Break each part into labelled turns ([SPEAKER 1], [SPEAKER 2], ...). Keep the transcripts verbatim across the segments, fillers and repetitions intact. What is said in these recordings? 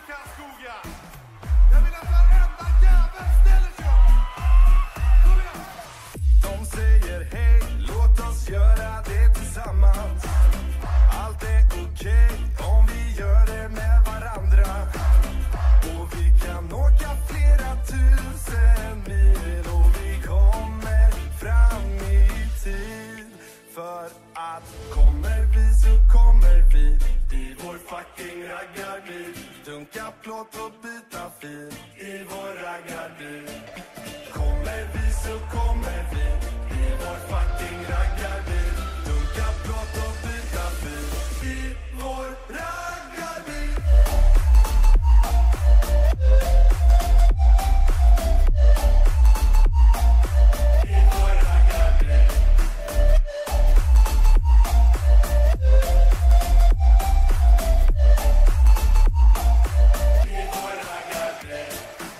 [SPEAKER 1] Karlskoga. Jag vill att varenda jävel ställer sig upp. Kom igen.
[SPEAKER 2] De säger hej, låt oss göra det tillsammans. Allt är okej om vi gör det med varandra. Och vi kan åka flera tusen mil och vi kommer fram i tid. För att kommer vi så kommer vi i vår fucking raggarbil. Dunka plåt och byta fil i vår raggarbil. Kommer vi så kommer vi i vår fucking raggarbil. Dunka plåt och byta fil i vår raggarbil. I vår raggarbil. I vår raggarbil.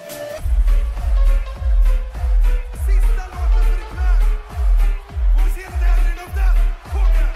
[SPEAKER 1] Sista låten för ikväll. Får vi se ställer i luften. Kom igen.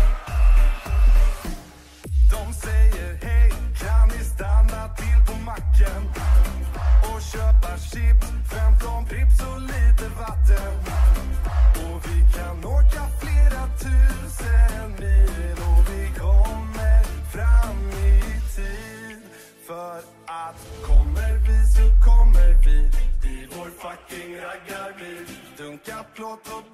[SPEAKER 2] De säger hej, kan ni stanna till på macken och köpa chips, femton prips och lite vatten. Och vi kan åka flera tusen mil och vi kommer fram i tid. För att kommer vi så kommer vi i vår fucking raggarbil. Dunka plåt och